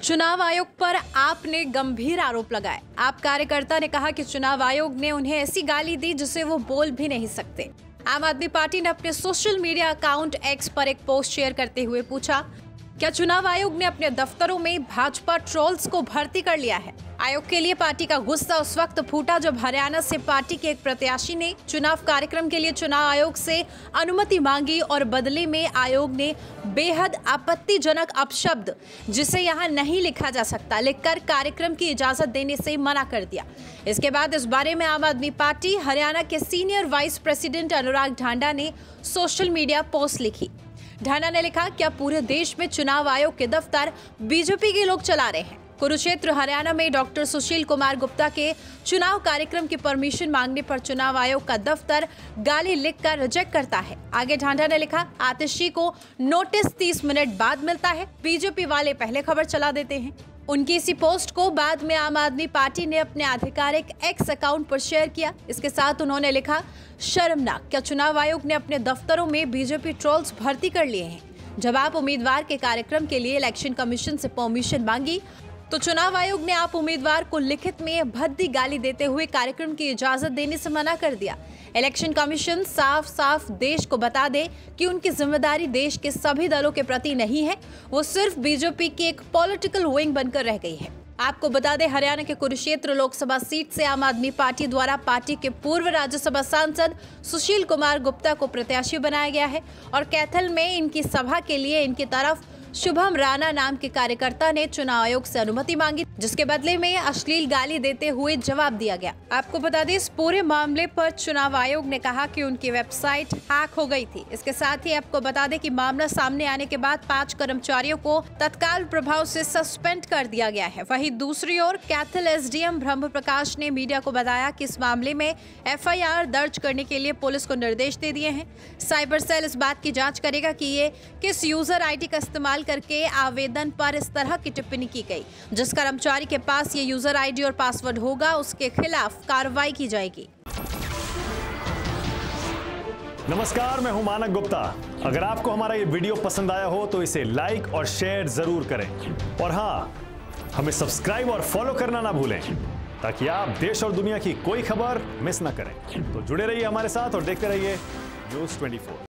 चुनाव आयोग पर आपने गंभीर आरोप लगाए। आप कार्यकर्ता ने कहा कि चुनाव आयोग ने उन्हें ऐसी गाली दी जिसे वो बोल भी नहीं सकते। आम आदमी पार्टी ने अपने सोशल मीडिया अकाउंट एक्स पर एक पोस्ट शेयर करते हुए पूछा, क्या चुनाव आयोग ने अपने दफ्तरों में भाजपा ट्रोल्स को भर्ती कर लिया है? आयोग के लिए पार्टी का गुस्सा उस वक्त फूटा जब हरियाणा से पार्टी के एक प्रत्याशी ने चुनाव कार्यक्रम के लिए चुनाव आयोग से अनुमति मांगी और बदले में आयोग ने बेहद आपत्तिजनक अपशब्द, जिसे यहाँ नहीं लिखा जा सकता, लिखकर कार्यक्रम की इजाजत देने से मना कर दिया। इसके बाद इस बारे में आम आदमी पार्टी हरियाणा के senior vice president Anurag Dhanda ने सोशल मीडिया पोस्ट लिखी। ढांडा ने लिखा, क्या पूरे देश में चुनाव आयोग के दफ्तर बीजेपी के लोग चला रहे हैं? कुरुक्षेत्र हरियाणा में डॉक्टर सुशील कुमार गुप्ता के चुनाव कार्यक्रम की परमिशन मांगने पर चुनाव आयोग का दफ्तर गाली लिखकर रिजेक्ट करता है। आगे ढांडा ने लिखा, आतिशी को नोटिस 30 मिनट बाद मिलता है, बीजेपी वाले पहले खबर चला देते हैं। उनकी इसी पोस्ट को बाद में आम आदमी पार्टी ने अपने आधिकारिक एक्स अकाउंट पर शेयर किया। इसके साथ उन्होंने लिखा, शर्मनाक, क्या चुनाव आयोग ने अपने दफ्तरों में बीजेपी ट्रोल्स भर्ती कर लिए हैं? जब आप उम्मीदवार के कार्यक्रम के लिए इलेक्शन कमीशन से परमिशन मांगी तो चुनाव आयोग ने आप उम्मीदवार को लिखित में भद्दी गाली देते हुए कार्यक्रम की इजाजत देने से मना कर दिया। इलेक्शन कमीशन साफ साफ देश को बता दे कि उनकी जिम्मेदारी देश के सभी दलों के प्रति नहीं है, वो सिर्फ बीजेपी की एक पॉलिटिकल विंग बनकर रह गई है। आपको बता दें, हरियाणा के कुरुक्षेत्र लोकसभा सीट से आम आदमी पार्टी द्वारा पार्टी के पूर्व राज्यसभा सांसद सुशील कुमार गुप्ता को प्रत्याशी बनाया गया है और कैथल में इनकी सभा के लिए इनकी तरफ शुभम राणा नाम के कार्यकर्ता ने चुनाव आयोग से अनुमति मांगी, जिसके बदले में अश्लील गाली देते हुए जवाब दिया गया। आपको बता दें, इस पूरे मामले पर चुनाव आयोग ने कहा कि उनकी वेबसाइट हैक हो गई थी। इसके साथ ही आपको बता दें कि मामला सामने आने के बाद 5 कर्मचारियों को तत्काल प्रभाव से सस्पेंड कर दिया गया है। वहीं दूसरी ओर कैथल एसडीएम ब्रह्म प्रकाश ने मीडिया को बताया कि इस मामले में एफआईआर दर्ज करने के लिए पुलिस को निर्देश दे दिए हैं। साइबर सेल इस बात की जाँच करेगा कि ये किस यूजर ID का इस्तेमाल करके आवेदन पर इस तरह की टिप्पणी की गई। जिस कर्मचारी के पास ये यूजर ID और पासवर्ड होगा, उसके खिलाफ कार्रवाई की जाएगी। नमस्कार, मैं हूं मानक गुप्ता। अगर आपको हमारा ये वीडियो पसंद आया हो तो इसे लाइक और शेयर जरूर करें और हाँ, हमें सब्सक्राइब और फॉलो करना ना भूलें ताकि आप देश और दुनिया की कोई खबर मिस ना करें। तो जुड़े रहिए हमारे साथ और देखते रहिए न्यूज़ 24।